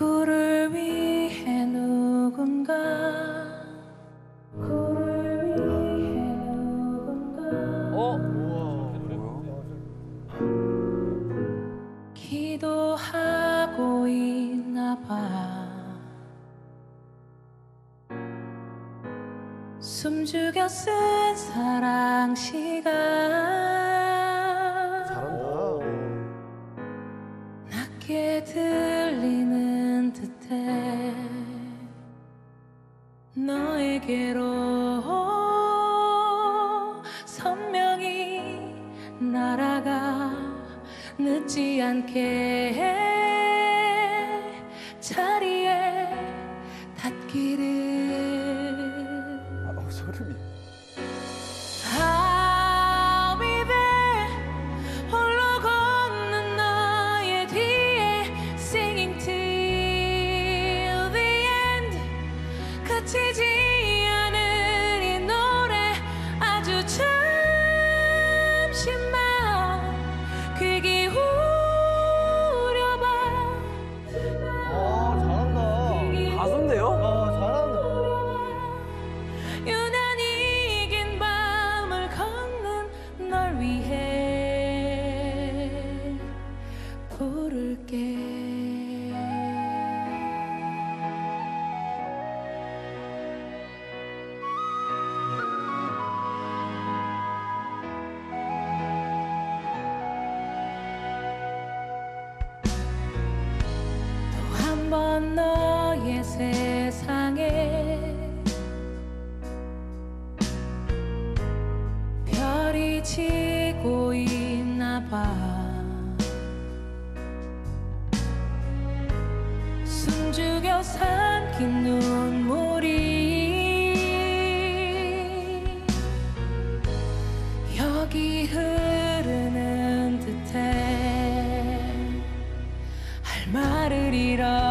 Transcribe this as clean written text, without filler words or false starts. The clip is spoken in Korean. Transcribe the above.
구를 위해 누군가 기도하고 있나 봐. 숨죽여 쓴 사랑 시간 잘한다. 낮게 들리는 듯해 너에게로 선명히 날아가 늦지 않게 자리에 닿기를. 소름이. I'll be there 홀로 걷는 너의 뒤에 Singing till the end 그치지 않을 이 노래 아주 잠시만 귀 기울여봐. 잘한다. 가수인데요? 잘한다. 유난히 긴 밤을 걷는 널 위해 부를게. 또 한 번 너의 세상에 별이 지고 있나 봐. 숨죽여 삼킨 눈물이 여기 흐르는 듯해 할 말을 잃어